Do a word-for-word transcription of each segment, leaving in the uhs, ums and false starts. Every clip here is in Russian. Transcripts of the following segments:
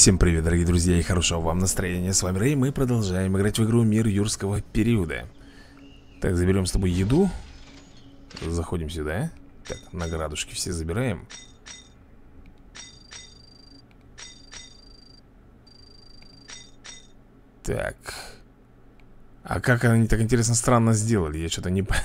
Всем привет, дорогие друзья, и хорошего вам настроения. С вами Рэй, мы продолжаем играть в игру Мир Юрского периода. Так, заберем с тобой еду. Заходим сюда. Так, наградушки все забираем. Так. А как они так интересно странно сделали? Я что-то не...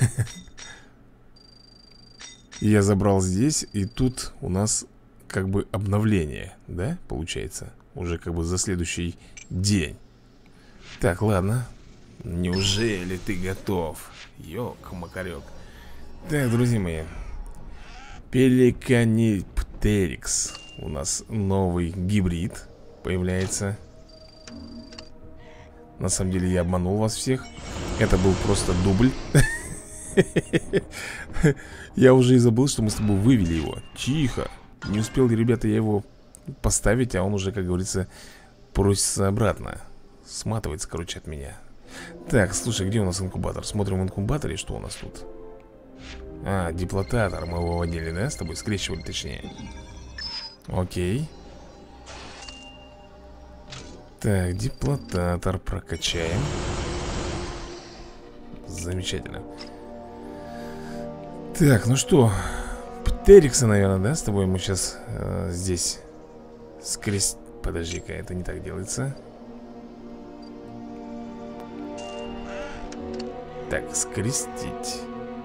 Я забрал здесь, и тут у нас как бы обновление, да, получается? Уже как бы за следующий день. Так, ладно. Неужели ты готов? Ёк-макарёк. Так, друзья мои, Пеликаниптерикс. У нас новый гибрид появляется. На самом деле я обманул вас всех. Это был просто дубль. Я уже и забыл, что мы с тобой вывели его. Тихо. Не успел, ребята, я его поставить, а он уже, как говорится, просится обратно. Сматывается, короче, от меня. Так, слушай, где у нас инкубатор? Смотрим в инкубаторе, что у нас тут. А, диплотатор мы его вводили, да, с тобой? Скрещивали, точнее. Окей. Так, диплотатор прокачаем. Замечательно. Так, ну что, Птерикса, наверное, да, с тобой мы сейчас э, здесь скрест... Подожди-ка, это не так делается. Так, скрестить.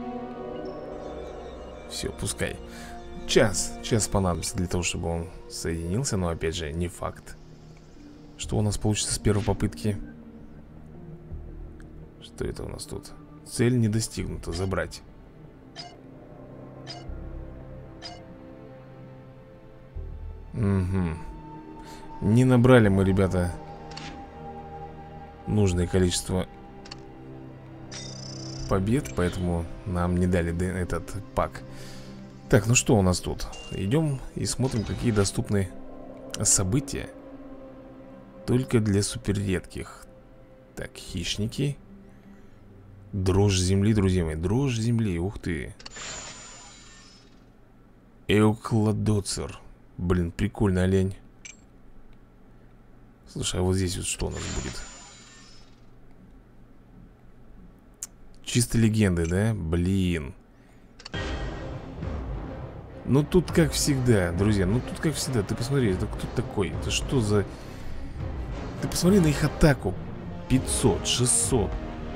Все, пускай. Час, час понадобится для того, чтобы он соединился. Но опять же, не факт, что у нас получится с первой попытки. Что это у нас тут? Цель не достигнута, забрать. Угу. Не набрали мы, ребята, нужное количество побед, поэтому нам не дали этот пак. Так, ну что у нас тут? Идем и смотрим, какие доступны события. Только для суперредких. Так, хищники. Дрожь земли, друзья мои. Дрожь земли, ух ты. Эукладоцер. Блин, прикольный олень. Слушай, а вот здесь вот что у нас будет? Чисто легенды, да? Блин. Ну тут как всегда, друзья. Ну тут как всегда. Ты посмотри, это кто такой? Это что за... Ты посмотри на их атаку. пятьсот, шестьсот.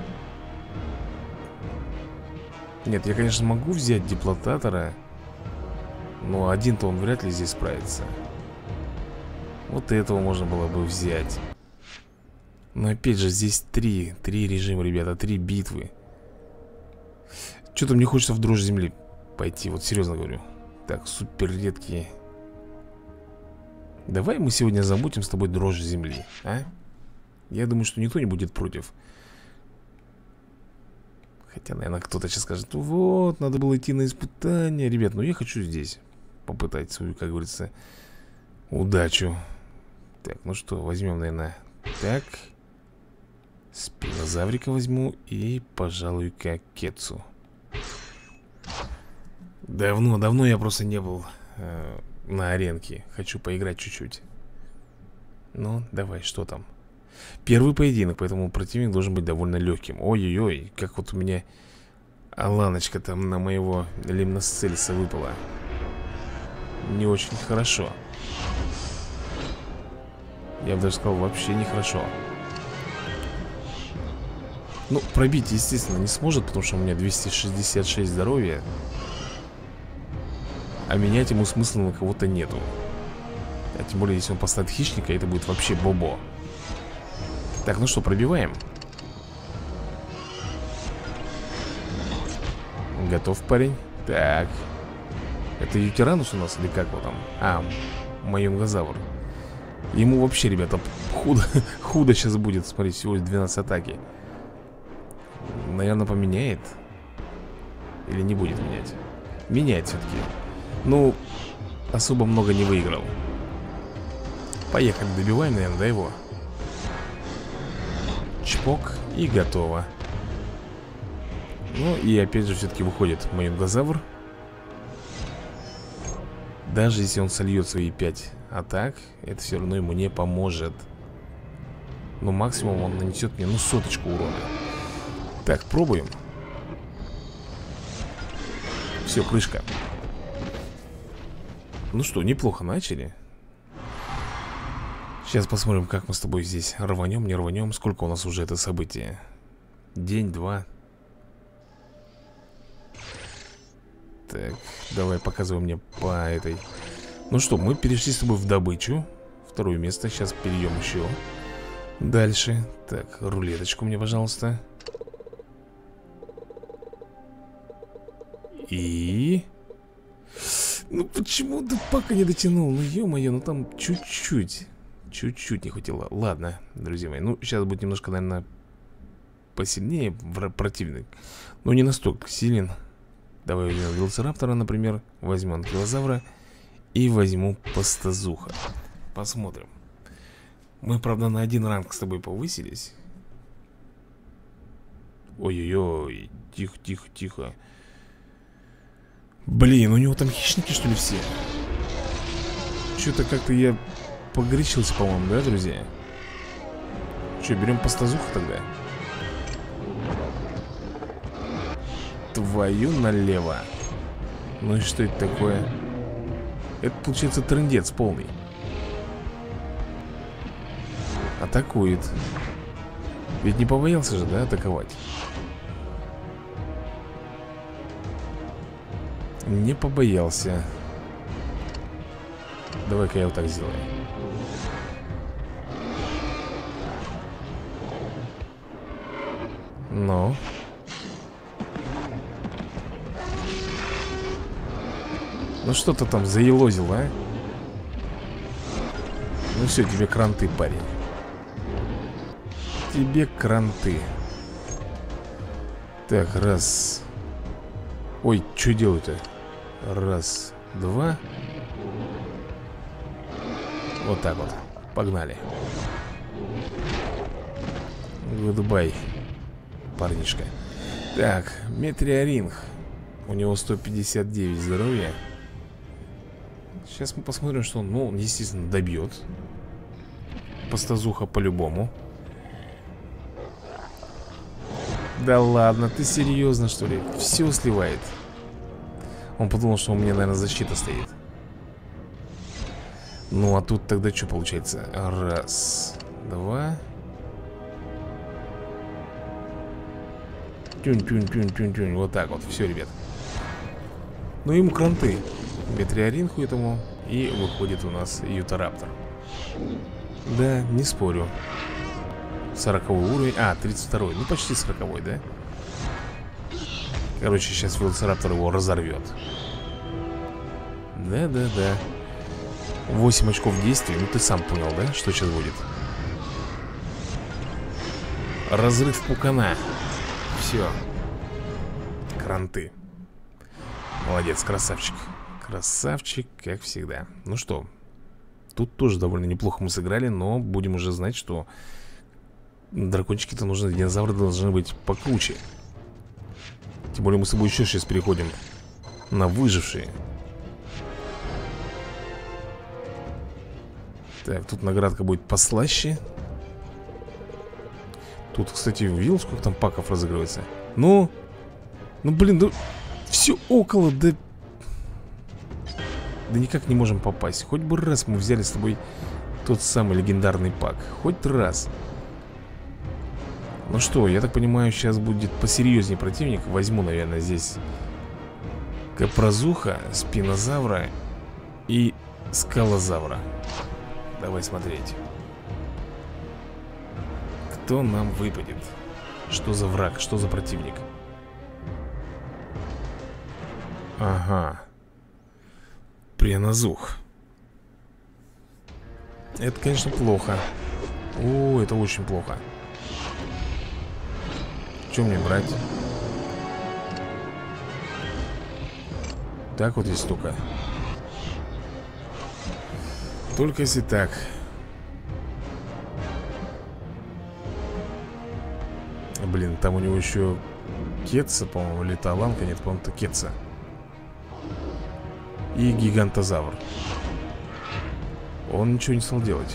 Нет, я, конечно, могу взять диплотатора, но один-то он вряд ли здесь справится. Вот этого можно было бы взять. Но опять же, здесь три Три режима, ребята, три битвы. Что-то мне хочется в дрожь земли пойти, вот серьезно говорю. Так, супер редкие. Давай мы сегодня замутим с тобой дрожь земли, а? Я думаю, что никто не будет против. Хотя, наверное, кто-то сейчас скажет: вот, надо было идти на испытание. Ребят, ну я хочу здесь попытать свою, как говорится, удачу. Так, ну что, возьмем, наверное, так. Спинозаврика возьму и, пожалуй-ка, Кетсу. Давно, давно я просто не был э, на аренке. Хочу поиграть чуть-чуть. Ну, давай, что там? Первый поединок, поэтому противник должен быть довольно легким. Ой-ой-ой, как вот у меня аланочка там на моего Лимносцельса выпала. Не очень хорошо. Я бы даже сказал, вообще нехорошо. Ну, пробить, естественно, не сможет, потому что у меня двести шестьдесят шесть здоровья. А менять ему смысла на кого-то нету. А тем более, если он поставит хищника, это будет вообще бобо. Так, ну что, пробиваем. Готов, парень. Так. Это Ютиранус у нас или как его там? А, Майонгозавр. Ему вообще, ребята, худо, худо сейчас будет. Смотри, всего двенадцать атаки. Наверное, поменяет. Или не будет менять? Меняет все-таки. Ну, особо много не выиграл. Поехали, добиваем, наверное, да, его? Чпок, и готово. Ну, и опять же все-таки выходит Майонгозавр. Даже если он сольет свои пять атак, это все равно ему не поможет. Но максимум он нанесет мне, ну, соточку урона. Так, пробуем. Все, крышка. Ну что, неплохо начали. Сейчас посмотрим, как мы с тобой здесь рванем, не рванем. Сколько у нас уже это событие? День, два. Так, давай показывай мне по этой. Ну что, мы перешли с тобой в добычу. Второе место, сейчас перейдем еще дальше. Так, рулеточку мне, пожалуйста. И... Ну почему до пака не дотянул? Ну ё-моё, ну там чуть-чуть. Чуть-чуть не хватило. Ладно, друзья мои, ну сейчас будет немножко, наверное, посильнее противник. Но не настолько силен. Давай возьмем велоцираптора, например. Возьму анкилозавра. И возьму пастозуха. Посмотрим. Мы, правда, на один ранг с тобой повысились. Ой-ой-ой. Тихо, тихо, тихо. Блин, у него там хищники, что ли, все? Что-то как-то я погорячился, по-моему, да, друзья? Что, берем пастозуха тогда? Твою налево. Ну и что это такое? Это, получается, трындец полный. Атакует. Ведь не побоялся же, да, атаковать? Не побоялся. Давай-ка я вот так сделаю. Ну. Ну что ты там заелозил, а? Ну все, тебе кранты, парень. Тебе кранты. Так, раз. Ой, что делаю-то? Раз, два. Вот так вот. Погнали. Гудбай, парнишка. Так, метеоринг. У него сто пятьдесят девять здоровья. Сейчас мы посмотрим, что он, ну, он, естественно, добьет. Пастозуха по-любому. Да ладно, ты серьезно, что ли? Все сливает. Он подумал, что у меня, наверное, защита стоит. Ну, а тут тогда что получается? Раз, два. Тюнь-тюнь-тюнь-тюнь-тюнь. Вот так вот, все, ребят. Ну, ему кранты. Метеоринху этому. И выходит у нас Ютараптор. Да, не спорю. Сороковой уровень. А, тридцать второй. Ну, почти сороковой, да? Короче, сейчас велоцираптор его разорвет. Да-да-да. восемь очков действия. Ну, ты сам понял, да, что сейчас будет? Разрыв пукана. Все. Кранты. Молодец, красавчик. Красавчик, как всегда. Ну что, тут тоже довольно неплохо мы сыграли. Но будем уже знать, что дракончики-то нужны, динозавры должны быть покруче. Тем более мы с тобой еще сейчас переходим на выжившие. Так, тут наградка будет послаще. Тут, кстати, видел, сколько там паков разыгрывается? Ну, ну блин, да все около, да. Да никак не можем попасть. Хоть бы раз мы взяли с тобой тот самый легендарный пак. Хоть раз. Ну что, я так понимаю, сейчас будет посерьезнее противник. Возьму, наверное, здесь капрозуха, спинозавра и скалозавра. Давай смотреть. Кто нам выпадет? Что за враг, что за противник? Ага. Пренозух. Это, конечно, плохо. О, это очень плохо. Что мне брать? Так вот здесь только. Только если так. Блин, там у него еще Кетса, по-моему, или Таланка. Нет, по-моему, это Кетса. И гигантозавр. Он ничего не стал делать.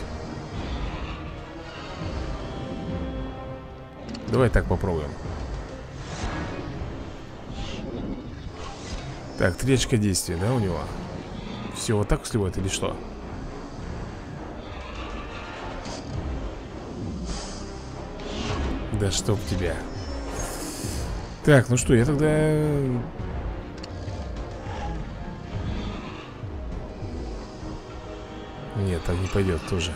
Давай так попробуем. Так, три очка действия, да, у него? Все, вот так сливает или что? Да чтоб тебя. Так, ну что, я тогда... Нет, так не пойдет тоже.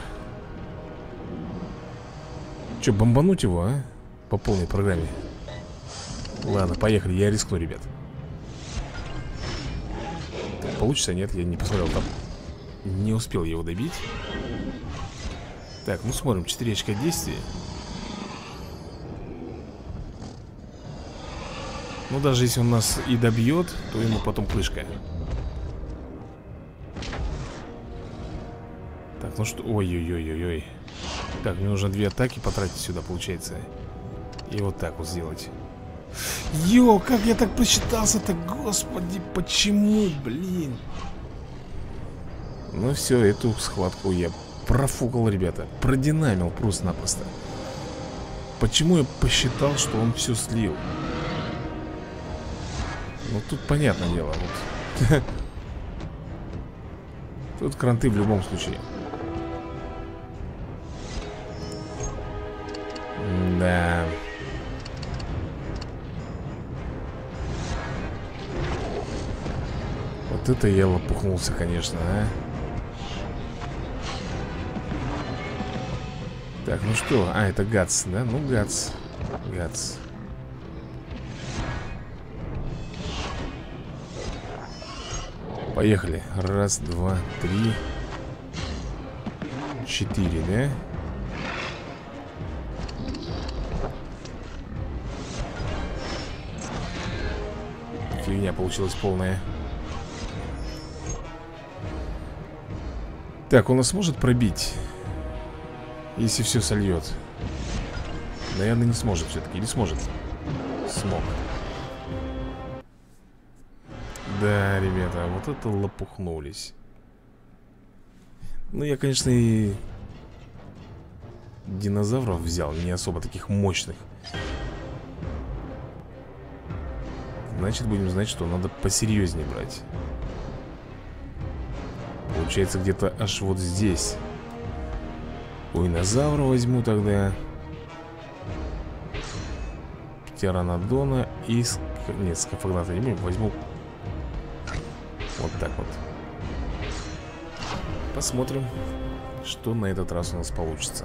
Че, бомбануть его, а? По полной программе. Ладно, поехали, я рискну, ребят. Получится, нет, я не посмотрел там. Не успел его добить. Так, ну смотрим, четыре очка действия. Ну даже если он нас и добьет, то ему потом крышка. Так, ну что, ой-ой-ой-ой-ой. Так, мне нужно две атаки потратить сюда, получается. И вот так вот сделать. Йо, как я так просчитался-то, господи, почему, блин. Ну все, эту схватку я профукал, ребята. Продинамил просто-напросто. Почему я посчитал, что он все слил? Ну тут понятное дело вот. Тут кранты в любом случае. Да. Вот это я лопухнулся, конечно, а. Так, ну что? А, это Гац, да? Ну, Гац. Гац. Поехали. Раз, два, три. Четыре, да? Фигня получилась полная. Так, он нас сможет пробить? Если все сольет. Наверное, не сможет все-таки. Или сможет? Смог. Да, ребята, вот это лопухнулись. Ну, я, конечно, и динозавров взял, не особо таких мощных. Значит, будем знать, что надо посерьезнее брать. Получается, где-то аж вот здесь. У динозавра возьму тогда. Птеранодона и... Нет, скафогната не будем, возьму. Вот так вот. Посмотрим, что на этот раз у нас получится.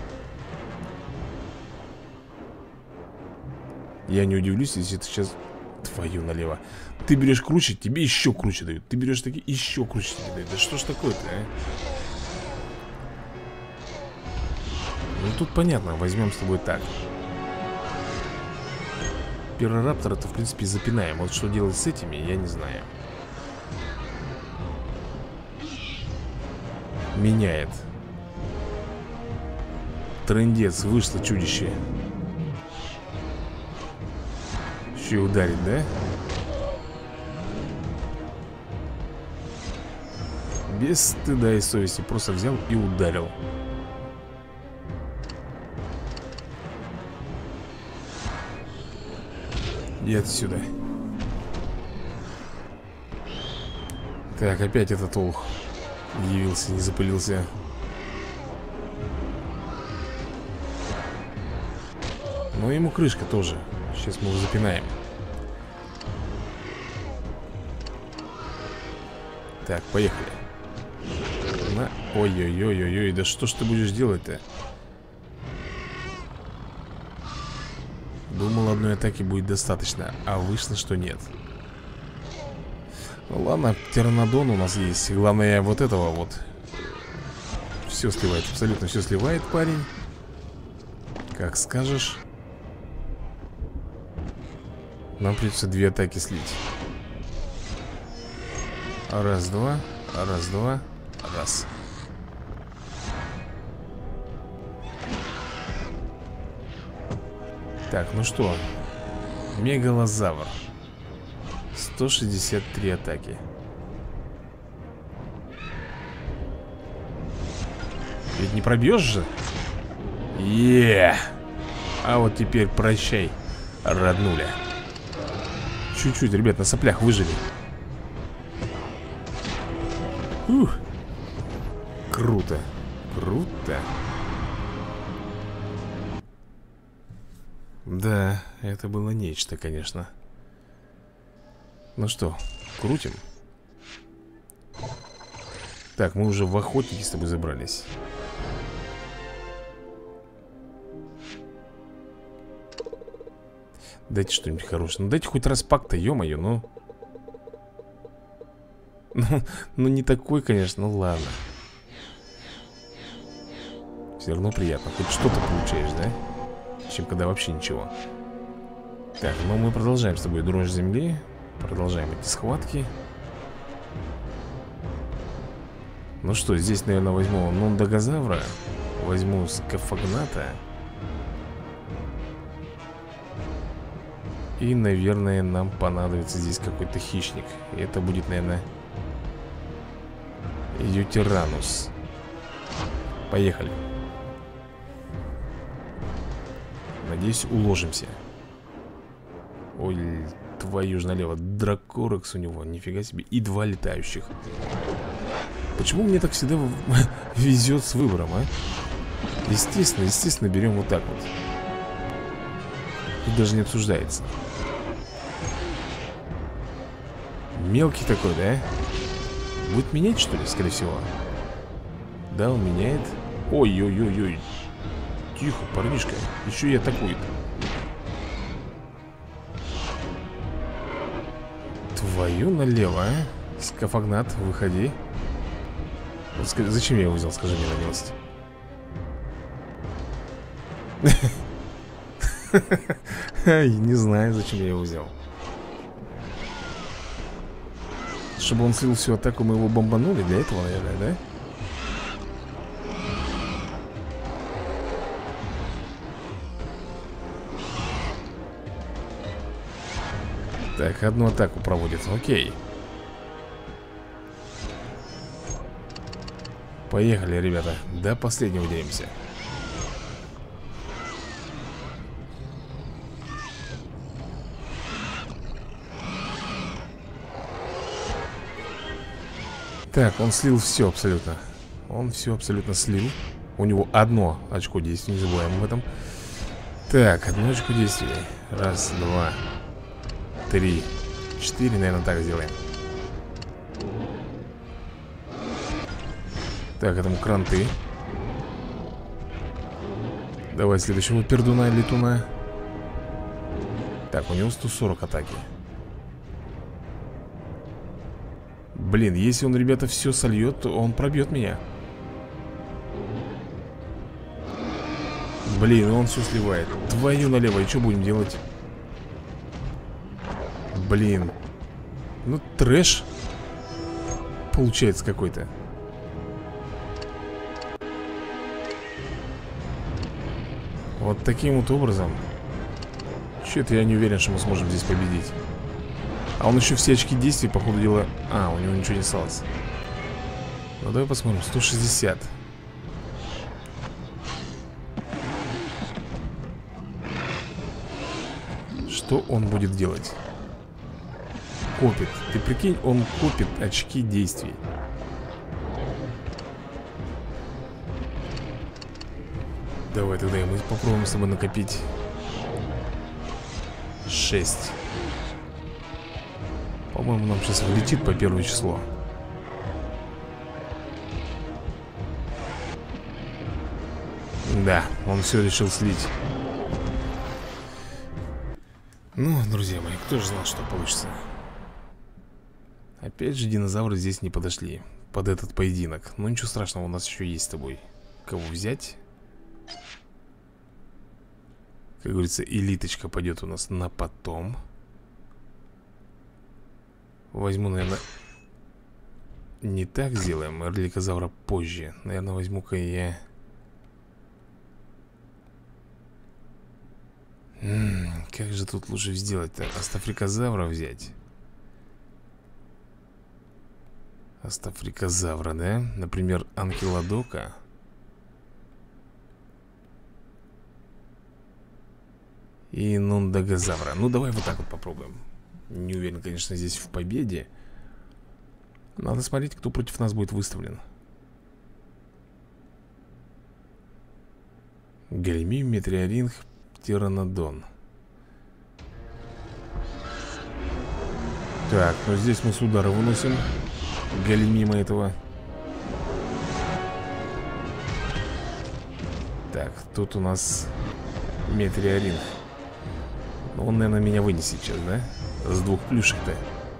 Я не удивлюсь, если это сейчас... Твою налево. Ты берешь круче, тебе еще круче дают. Ты берешь такие, еще круче тебе дают. Да что ж такое-то, а? Ну тут понятно, возьмем с тобой так. Пирораптора-то, в принципе, запинаем. Вот что делать с этими, я не знаю. Меняет. Трындец, вышло чудище. Еще и ударит, да? Без стыда и совести. Просто взял и ударил. И отсюда. Так, опять этот олух явился, не запылился. Но ему крышка тоже. Сейчас мы его запинаем. Так, поехали. На... Ой-ой-ой-ой-ой, да что ж ты будешь делать-то? Думал, одной атаки будет достаточно, а вышло, что нет. Ну ладно, птеранодон у нас есть. Главное, вот этого вот. Все сливает, абсолютно все сливает, парень. Как скажешь. Нам придется две атаки слить. Раз, два, раз, два, раз. Так, ну что? Мегалозавр. сто шестьдесят три атаки. Ведь не пробьешь же? Е-е-е! А вот теперь прощай, роднуля. Чуть-чуть, ребят, на соплях выжили. Ух. Круто. Круто. Да, это было нечто, конечно. Ну что, крутим. Так, мы уже в охотники с тобой забрались. Дайте что-нибудь хорошее. Ну дайте хоть распак-то, ё-моё, ну. Ну, ну не такой, конечно, ну ладно. Все равно приятно. Хоть что-то получаешь, да? Чем когда вообще ничего. Так, ну мы продолжаем с тобой дрожь земли. Продолжаем эти схватки. Ну что, здесь, наверное, возьму нондагозавра. Возьму скафагната. И, наверное, нам понадобится здесь какой-то хищник. И это будет, наверное, Ютиранус. Поехали. Надеюсь, уложимся. Ой, твою ж налево. Дракорекс у него, нифига себе. И два летающих. Почему мне так всегда везет с выбором, а? Естественно, естественно, берем вот так вот. Тут даже не обсуждается. Мелкий такой, да? Будет менять, что ли, скорее всего? Да, он меняет. Ой-ой-ой-ой. Тихо, парнишка. Еще и атакует. Твою налево, а? Скафагнат, выходи. Вот скажи, зачем я его взял, скажи мне на милость. Не знаю, зачем я его взял. Чтобы он слил всю атаку, мы его бомбанули. Для этого, наверное, да? Так, одну атаку проводит, окей. Поехали, ребята, до последнего деремся. Так, он слил все абсолютно. Он все абсолютно слил. У него одно очко действия, не забываем об этом. Так, одно очко действия. Раз, два, три, четыре, наверное, так сделаем. Так, этому кранты. Давай следующего пердуна, летуна. Так, у него сто сорок атаки. Блин, если он, ребята, все сольет, то он пробьет меня. Блин, он все сливает. Твою налево, и что будем делать? Блин. Ну, трэш получается какой-то. Вот таким вот образом. Чё-то я не уверен, что мы сможем здесь победить. А он еще все очки действий, по ходу дела... А, у него ничего не осталось. Ну, давай посмотрим. сто шестьдесят. Что он будет делать? Копит. Ты прикинь, он копит очки действий. Давай тогда мы попробуем с тобой накопить шесть. По-моему, нам сейчас влетит по первое число. Да, он все решил слить. Ну, друзья мои, кто же знал, что получится. Опять же, динозавры здесь не подошли под этот поединок. Но ничего страшного, у нас еще есть с тобой кого взять. Как говорится, элиточка пойдет у нас на потом. Возьму, наверное... Не так сделаем, эрликозавра позже. Наверное, возьму-ка я... М -м, как же тут лучше сделать-то? Астафрикозавра взять. Астафрикозавра, да? Например, анкилодока. И нундагозавра. Ну, давай вот так вот попробуем. Не уверен, конечно, здесь в победе. Надо смотреть, кто против нас будет выставлен. Галимий, Метриоринг, Птеранодон. Так, ну здесь мы с удара выносим Галимима этого. Так, тут у нас Метриоринг. Ну, он, наверное, меня вынесет сейчас, да? С двух плюшек-то.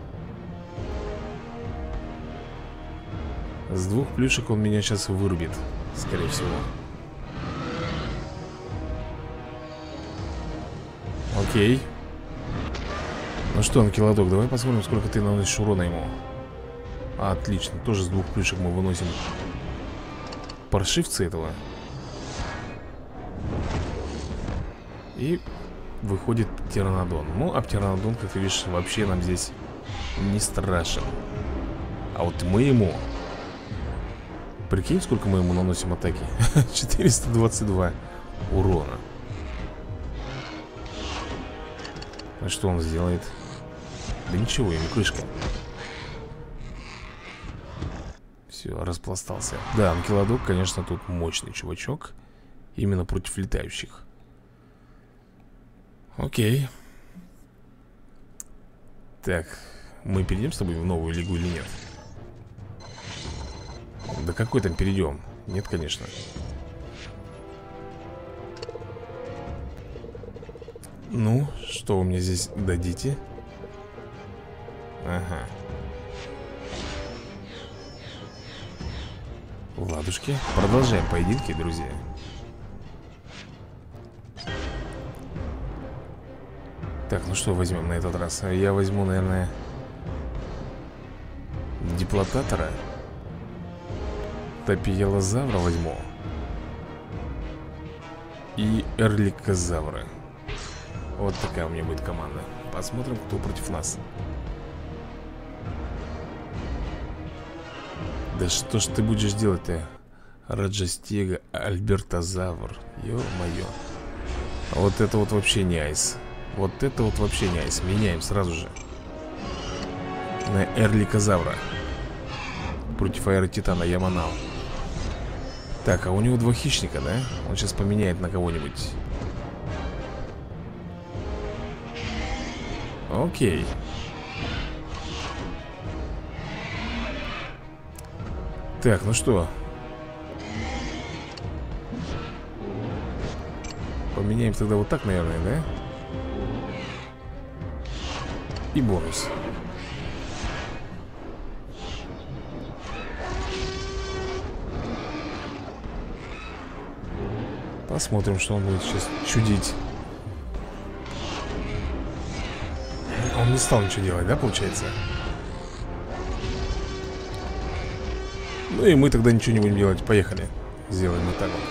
С двух плюшек он меня сейчас вырубит, скорее всего. Окей. Ну что, Анкилодок, давай посмотрим, сколько ты наносишь урона ему. А, отлично, тоже с двух плюшек мы выносим паршивца этого. И выходит Птеранодон. Ну, а Птеранодон, как ты видишь, вообще нам здесь не страшен. А вот мы ему... Прикинь, сколько мы ему наносим атаки. четыреста двадцать два урона. А что он сделает? Да ничего, ему крышка. Все, распластался. Да, Анкилодок, конечно, тут мощный чувачок. Именно против летающих. Окей. Так, мы перейдем с тобой в новую лигу или нет? Да какой там перейдем? Нет, конечно. Ну, что вы мне здесь дадите? Ага. Ладушки. Продолжаем поединки, друзья. Так, ну что возьмем на этот раз? Я возьму, наверное, Диплотатора. Топиелозавра возьму. И Эрликозавра. Вот такая у меня будет команда. Посмотрим, кто против нас. Да что ж ты будешь делать-то? Раджастега, Альбертозавр. Ё-моё. Вот это вот вообще не айс. Вот это вот вообще не айс. Меняем сразу же на Эрликозавра. Против аэротитана Яманал. Так, а у него два хищника, да? Он сейчас поменяет на кого-нибудь. Окей. Так, ну что? Поменяем тогда вот так, наверное, да? И бонус. Посмотрим, что он будет сейчас чудить. Он не стал ничего делать, да, получается? Ну и мы тогда ничего не будем делать. Поехали. Сделаем вот так вот.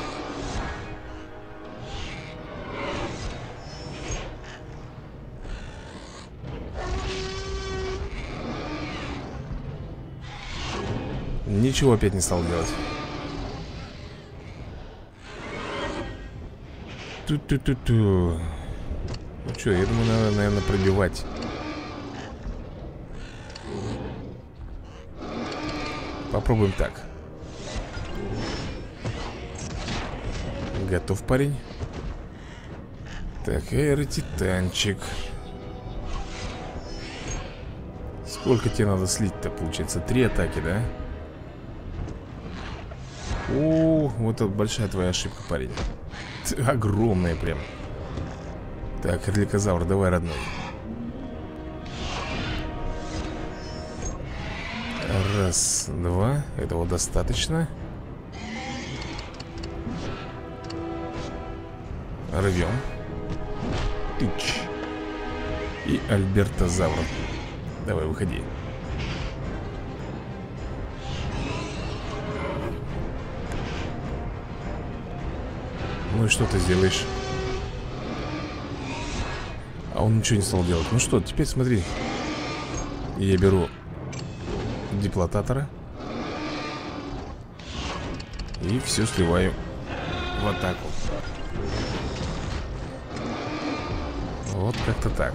Ничего опять не стал делать. Ту-ту-ту-ту. Ну что, я думаю, надо, наверное, пробивать. Попробуем так. Готов, парень? Так, аэротитанчик. Сколько тебе надо слить-то, получается? Три атаки, да? О, вот это большая твоя ошибка, парень. Огромная прям. Так, Эрликозавр, давай, родной. Раз, два. Этого достаточно. Рвем. Тыч. И Альбертозавр. Давай, выходи. Ну и что ты сделаешь? А он ничего не стал делать. Ну что, теперь смотри. Я беру Диплотатора и все сливаю в атаку. Вот как-то так.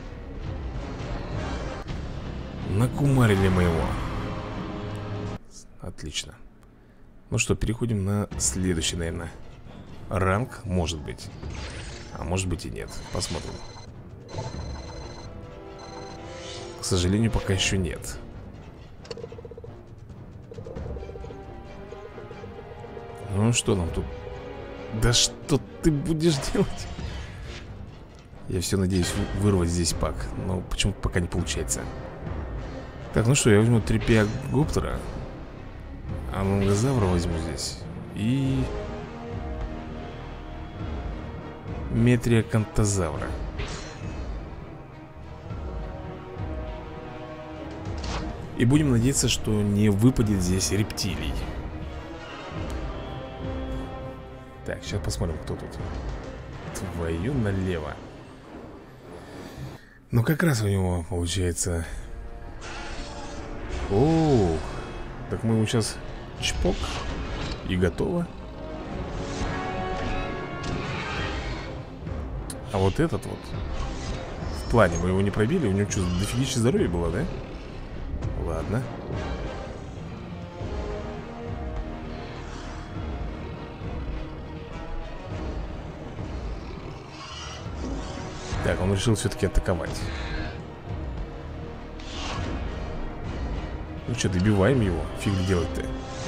Накумарили мы его. Отлично. Ну что, переходим на следующий, наверное, ранг, может быть. А может быть и нет. Посмотрим. К сожалению, пока еще нет. Ну что нам тут? Да что ты будешь делать? Я все надеюсь вырвать здесь пак, но почему-то пока не получается. Так, ну что, я возьму трипеогоптера, амонгозавра возьму здесь и метриокантозавра. И будем надеяться, что не выпадет здесь рептилий. Так, сейчас посмотрим, кто тут. Твою налево. Ну, как раз у него получается. О, так мы ему сейчас чпок. И готово. А вот этот вот в плане мы его не пробили. У него что, дофигища здоровья было, да? Ладно. Так, он решил все-таки атаковать. Ну что, добиваем его. Фиг делать-то.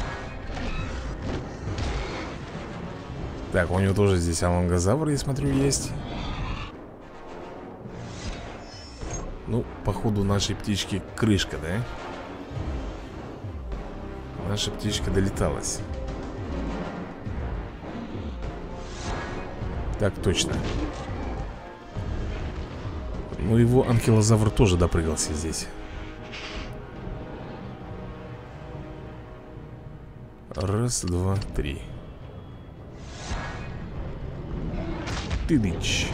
Так, у него тоже здесь амонгозавр, я смотрю, есть. Ну, походу нашей птички крышка, да? Наша птичка долеталась. Так, точно. Ну, его анкилозавр тоже допрыгался здесь. Раз, два, три. Тыдыч.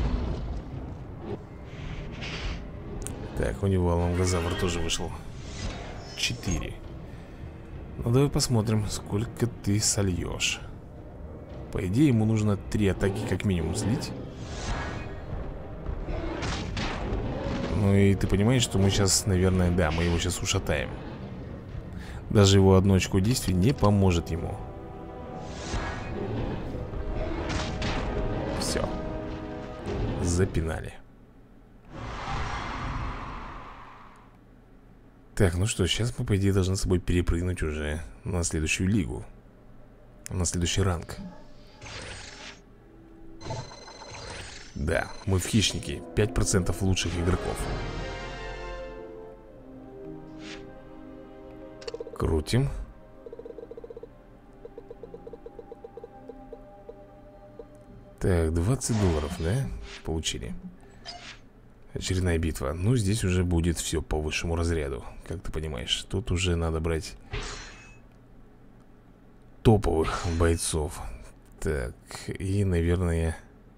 Так, у него амонгозавр тоже вышел. Четыре. Ну, давай посмотрим, сколько ты сольешь. По идее, ему нужно три атаки как минимум слить. Ну и ты понимаешь, что мы сейчас, наверное, да, мы его сейчас ушатаем. Даже его одно очко действий не поможет ему. Все. Запинали. Так, ну что, сейчас мы, по идее, должны с собой перепрыгнуть уже на следующую лигу. На следующий ранг. Да, мы в хищнике. пять процентов лучших игроков. Крутим. Так, двадцать долларов, да? Получили. Очередная битва. Ну, здесь уже будет все по высшему разряду. Как ты понимаешь, тут уже надо брать топовых бойцов. Так, и, наверное,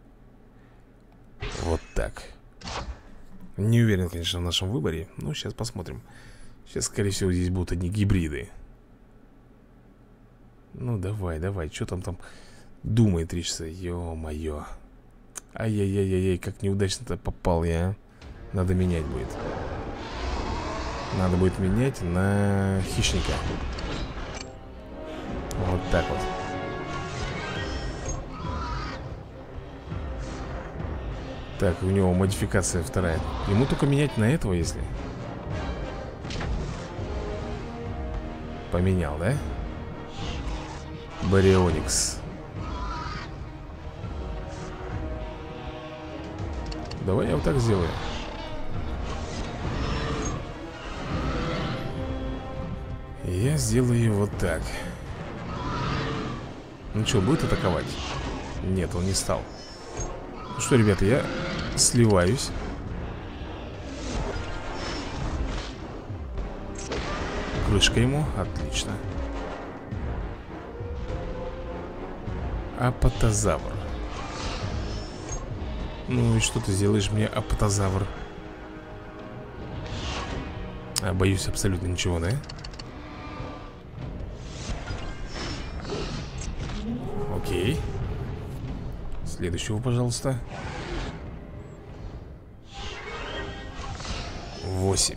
вот так. Не уверен, конечно, в нашем выборе. Но сейчас посмотрим. Сейчас, скорее всего, здесь будут одни гибриды. Ну, давай, давай. Что там там думает речься? Ё-моё. Ай-яй-яй-яй, как неудачно-то попал я, а? Надо менять будет. Надо будет менять на хищника. Вот так вот. Так, у него модификация вторая. Ему только менять на этого, если. Поменял, да? Барионикс. Давай я вот так сделаю. Я сделаю вот так. Ну что, будет атаковать? Нет, он не стал. Ну что, ребята, я сливаюсь. Крышка ему, отлично. Апатозавр. Ну и что ты сделаешь мне, апатозавр? А, боюсь абсолютно ничего, да? Окей. Следующего, пожалуйста. Восемь.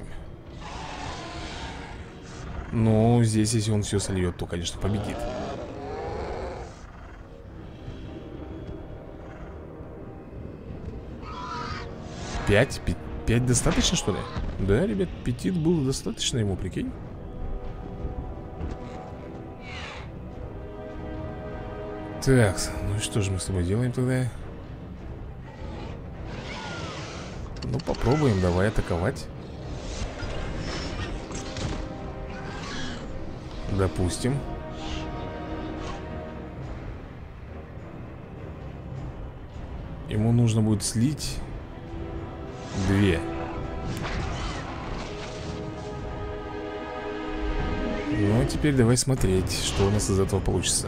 Ну, здесь, если он все сольет, то, конечно, победит. Пять? Пять достаточно, что ли? Да, ребят, пяти было достаточно ему, прикинь. Так, ну и что же мы с тобой делаем тогда? Ну, попробуем, давай атаковать. Допустим. Ему нужно будет слить две. Ну, а теперь давай смотреть, что у нас из этого получится.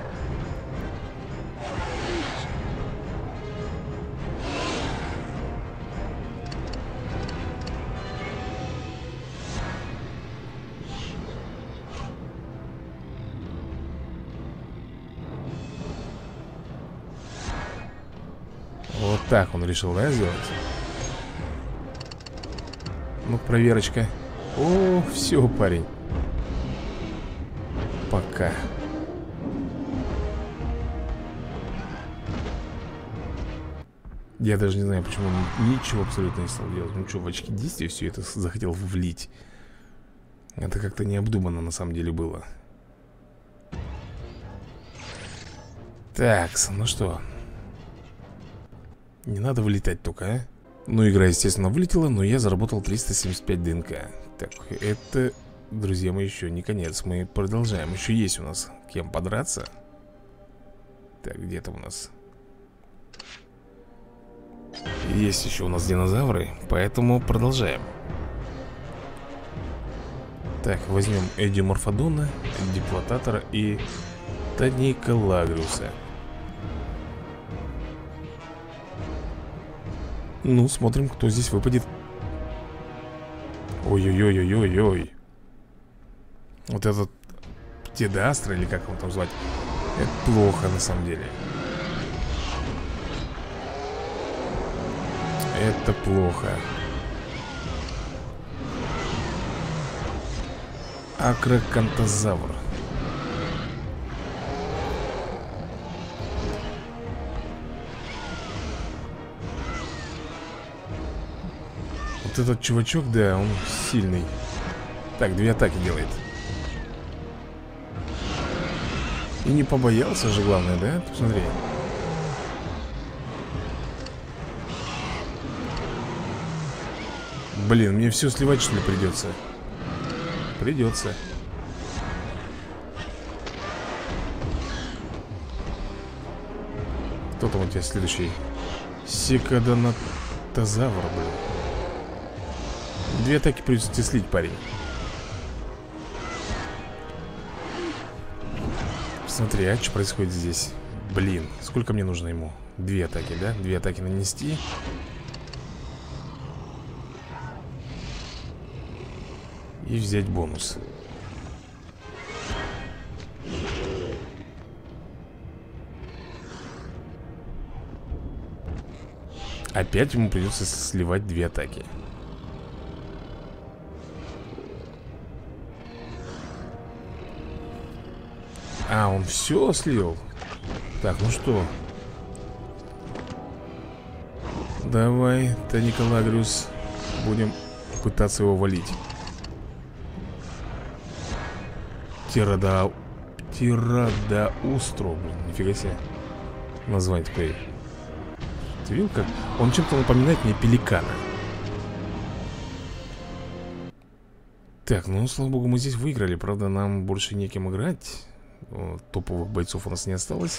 Вот так он решил, да, сделать? Ну, проверочка. О, все, парень. Пока. Я даже не знаю, почему он ничего абсолютно не стал делать. Ну что, в очки действия все это захотел влить. Это как-то необдуманно на самом деле было. Так, ну что, не надо вылетать только, а? Ну, игра, естественно, вылетела, но я заработал триста семьдесят пять ДНК. Так, это, друзья мои, еще не конец. Мы продолжаем. Еще есть у нас кем подраться. Так, где-то у нас есть еще у нас динозавры, поэтому продолжаем. Так, возьмем Эдиморфодона, Диплотатора и Таниколагриуса. Ну, смотрим, кто здесь выпадет. Ой-ой-ой-ой-ой-ой. Вот этот Птидастра, или как его там звать, это плохо на самом деле. Это плохо. Акрокантозавр. Вот этот чувачок, да, он сильный. Так, две атаки делает. И не побоялся же, главное, да? Посмотри. Блин, мне все сливать, что ли, придется? Придется. Кто там у тебя следующий? Секадонатозавр, блин. Две атаки придется тебе слить, парень. Смотри, а что происходит здесь? Блин, сколько мне нужно ему? Две атаки, да? Две атаки нанести. И взять бонус. Опять ему придется сливать две атаки. А, он все слил. Так, ну что, давай, Таниколагриус, будем пытаться его валить. Тирада... Тирадаустро, блин, нифига себе. Название такое. Ты видел, как? Он чем-то напоминает мне пеликана. Так, ну, слава богу, мы здесь выиграли. Правда, нам больше некем играть. О, топовых бойцов у нас не осталось.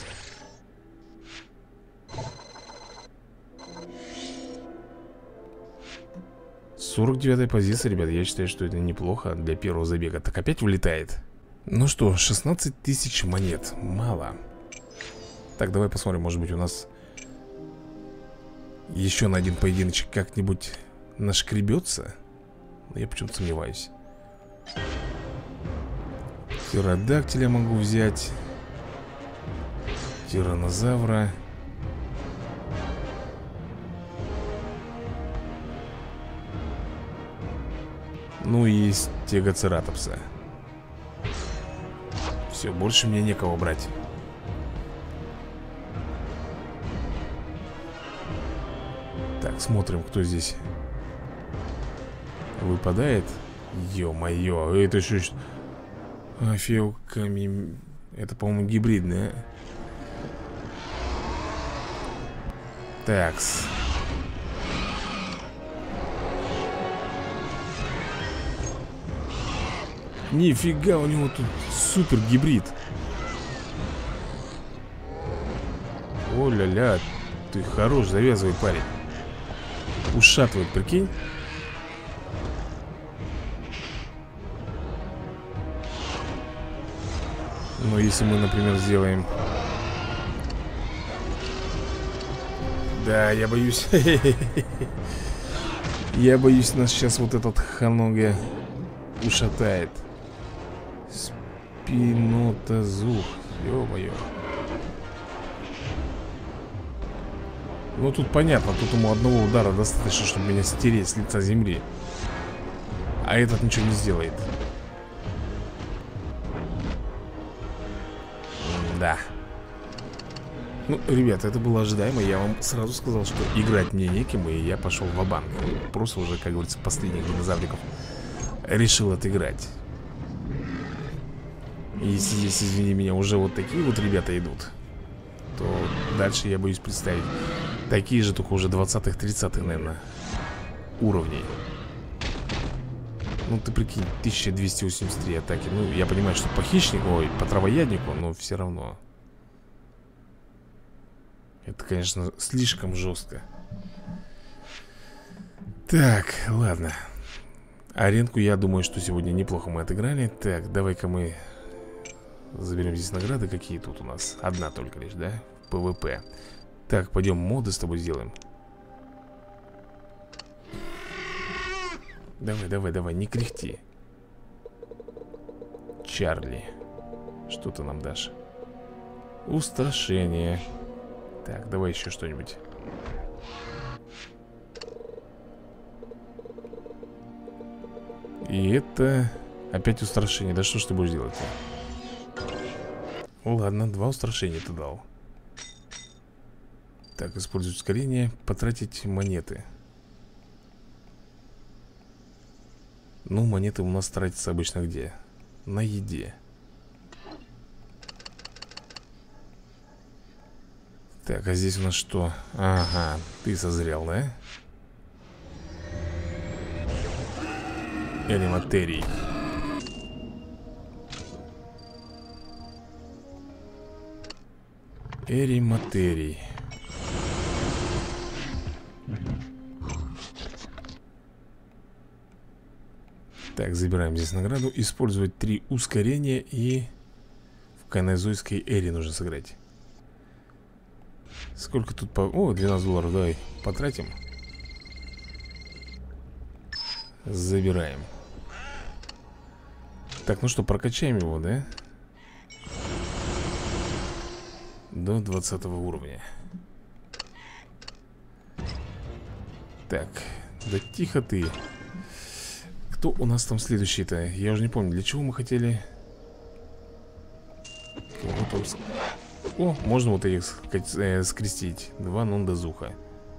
сорок девятая позиция, ребят. Я считаю, что это неплохо для первого забега. Так, опять вылетает. Ну что, шестнадцать тысяч монет. Мало. Так, давай посмотрим, может быть у нас еще на один поединочек как-нибудь нашкребется. Но я почему-то сомневаюсь. Птеродактиля могу взять. Тиранозавра. Ну и стегоцератопса. Все, больше мне некого брать. Так, смотрим, кто здесь выпадает. Ё-моё, это что? Феоками... Это, по-моему, гибридное. Такс. Нифига, у него тут супер гибрид. О-ля-ля, ты хорош, завязывай, парень. Ушатывает, прикинь. Но если мы, например, сделаем... Да, я боюсь. Я боюсь, нас сейчас вот этот Ханога ушатает. Спинотозух. Ё-моё. Ну тут понятно, тут ему одного удара достаточно, чтобы меня стереть с лица земли. А этот ничего не сделает. Да. Ну, ребята, это было ожидаемо. Я вам сразу сказал, что играть мне неким, и я пошел ва-банк. Просто уже, как говорится, последних динозавриков решил отыграть. И если здесь, извини меня, уже вот такие вот ребята идут, то дальше я боюсь представить такие же, только уже двадцатых-тридцатых, наверное, уровней. Ну, ты прикинь, тысяча двести восемьдесят три атаки. Ну, я понимаю, что по хищнику, ой, по травояднику, но все равно. Это, конечно, слишком жестко. Так, ладно. Аренку, я думаю, что сегодня неплохо мы отыграли. Так, давай-ка мы заберем здесь награды. Какие тут у нас? Одна только лишь, да? ПВП. Так, пойдем моды с тобой сделаем. Давай, давай, давай, не кряхти. Чарли, что ты нам дашь? Устрашение. Так, давай еще что-нибудь. И это опять устрашение. Да что ж ты будешь делать-то? Ладно, два устрашения ты дал. Так, использовать ускорение. Потратить монеты. Ну, монеты у нас тратятся обычно где? На еде. Так, а здесь у нас что? Ага, ты созрел, да? Эриматерий. Эриматерий. Так, забираем здесь награду. Использовать три ускорения. И в кайнозойской эре нужно сыграть. Сколько тут по... О, двенадцать долларов, давай потратим. Забираем. Так, ну что, прокачаем его, да? До двадцатого уровня. Так, да тихо ты. Кто у нас там следующий-то? Я уже не помню, для чего мы хотели. Кого там... О, можно вот этих э, скрестить. Два нондазуха.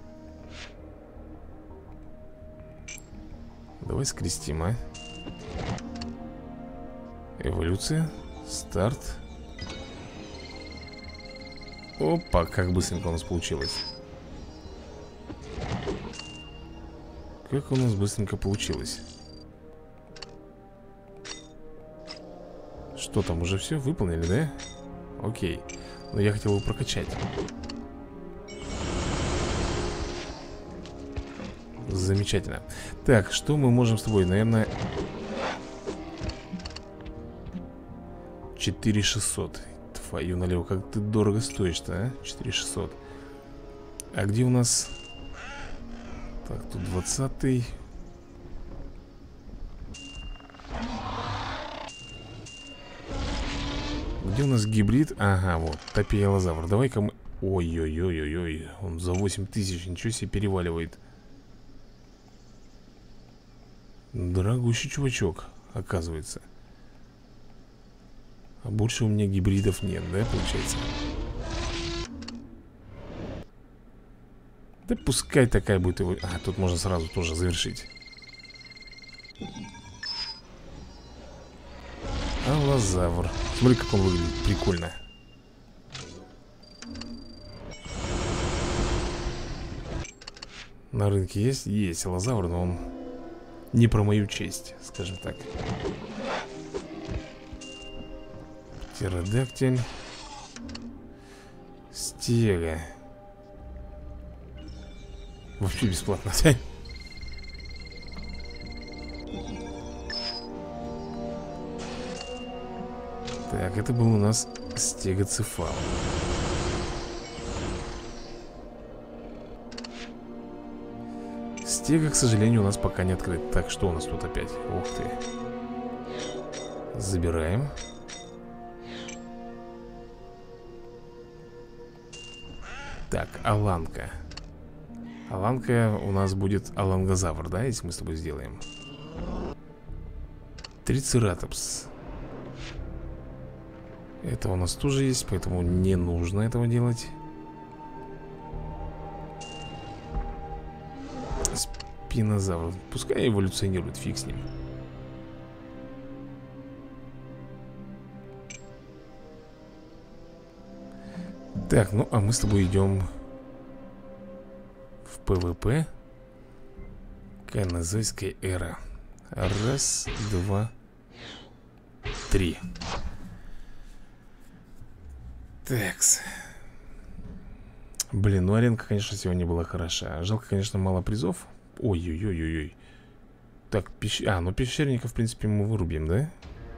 Давай скрестим, а. Эволюция. Старт. Опа, как быстренько у нас получилось. Как у нас быстренько получилось. Что там, уже все выполнили, да? Окей. Но я хотел его прокачать. Замечательно. Так, что мы можем с тобой? Наверное, четыре шестьсот. Твою налево, как ты дорого стоишь-то, а? четыре шестьсот. А где у нас... Так, тут двадцатый. Где у нас гибрид? Ага, вот, топиелозавр. Давай-ка мы... Ой-ой-ой-ой-ой. Он за восемь тысяч, ничего себе, переваливает. Дорогущий чувачок, оказывается. А больше у меня гибридов нет, да, получается? Да пускай такая будет его... А, тут можно сразу тоже завершить. Аллозавр. Смотри, как он выглядит, прикольно. На рынке есть? Есть аллозавр, но он не про мою честь, скажем так. Птеродактиль. Стега. Вообще бесплатно. Так, это был у нас стегоцефал. Стега, к сожалению, у нас пока не открыт. Так, что у нас тут опять? Ух ты. Забираем. Так, аланка. Аланка у нас будет алангозавр, да, если мы с тобой сделаем. Трицератопс. Это у нас тоже есть, поэтому не нужно этого делать. Спинозавр. Пускай эволюционирует, фиг с ним. Так, ну а мы с тобой идем в ПВП. Кайнозойская эра. Раз, два, три. Такс. Блин, ну аренка, конечно, сегодня была хороша. Жалко, конечно, мало призов. Ой-ой-ой-ой-ой. Так, пещ... А, ну пещерника, в принципе, мы вырубим, да?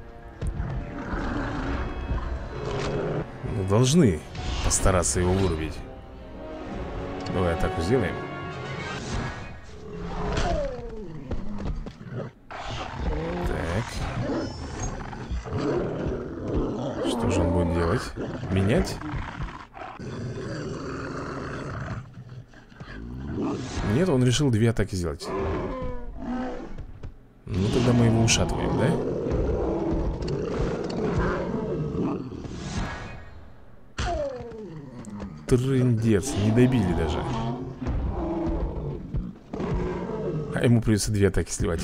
Ну, должны постараться его вырубить. Давай атаку сделаем. Так. Что же он будет делать? Менять? Нет, он решил две атаки сделать. Ну, тогда мы его ушатываем, да? Трындец, не добили даже. А ему придется две атаки сливать.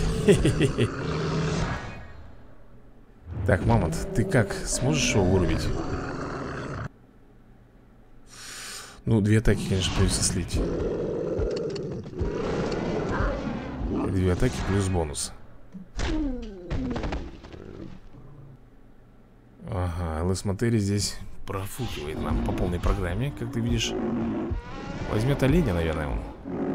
Так, мамонт, ты как? Сможешь его вырубить? Ну, две атаки, конечно, придется слить. Две атаки плюс бонус. Ага, ЛС-материя здесь профукивает нам по полной программе, как ты видишь. Возьмет оленя, наверное, он.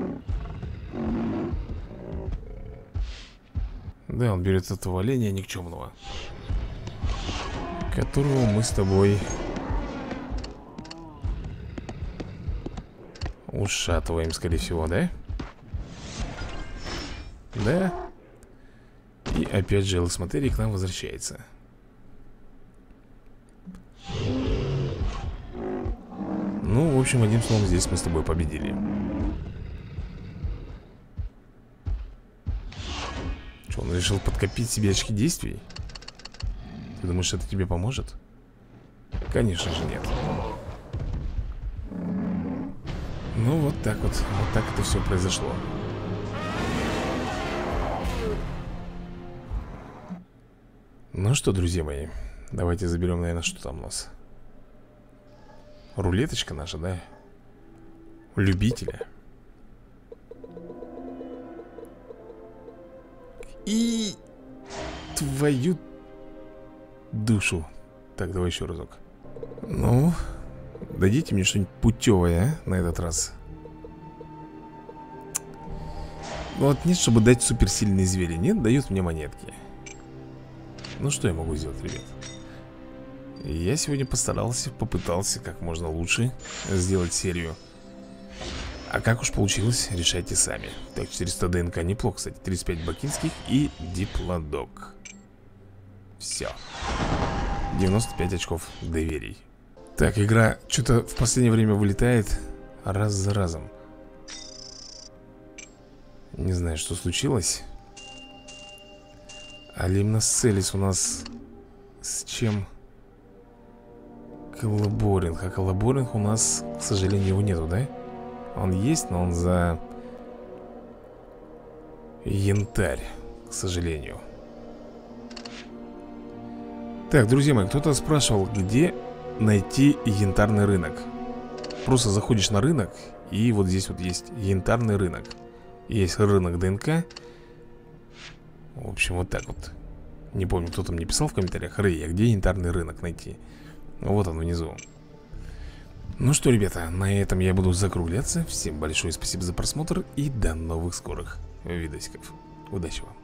Да, он берет этого оленя никчемного, которого мы с тобой ушатываем, скорее всего, да? Да. И опять же ЛС-материя к нам возвращается. Ну, в общем, одним словом, здесь мы с тобой победили. Что, он решил подкопить себе очки действий? Ты думаешь, это тебе поможет? Конечно же нет. Ну, вот так вот. Вот так это все произошло. Ну что, друзья мои, давайте заберем, наверное, что там у нас. Рулеточка наша, да? Любителя. И твою душу. Так, давай еще разок. Ну, дадите мне что-нибудь путевое, а, на этот раз. Ну вот нет, чтобы дать суперсильные звери. Нет, дают мне монетки. Ну что я могу сделать, ребят? Я сегодня постарался, попытался как можно лучше сделать серию. А как уж получилось, решайте сами. Так, четыреста ДНК неплохо, кстати. тридцать пять бакинских и диплодок. Все. девяносто пять очков доверий. Так, игра что-то в последнее время вылетает раз за разом. Не знаю, что случилось. Алимносцелис у нас с чем? Коллаборинг. А коллаборинг у нас, к сожалению, его нету, да? Он есть, но он за янтарь, к сожалению. Так, друзья мои, кто-то спрашивал, где найти янтарный рынок. Просто заходишь на рынок, и вот здесь вот есть янтарный рынок. Есть рынок ДНК. В общем, вот так вот. Не помню, кто там мне писал в комментариях: Рэй, а где янтарный рынок найти? Вот он внизу. Ну что, ребята, на этом я буду закругляться. Всем большое спасибо за просмотр и до новых скорых видосиков. Удачи вам.